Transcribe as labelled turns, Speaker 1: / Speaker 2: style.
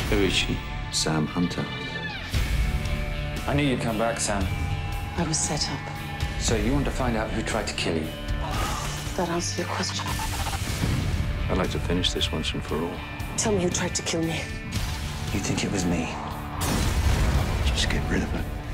Speaker 1: Who is she? Sam Hunter.
Speaker 2: I knew you'd come back, Sam.
Speaker 3: I was set up.
Speaker 2: So you want to find out who tried to kill you?
Speaker 3: That answer your question.
Speaker 1: I'd like to finish this once and for all.
Speaker 3: Tell me who tried to kill me.
Speaker 2: You think it was me?
Speaker 1: Just get rid of it.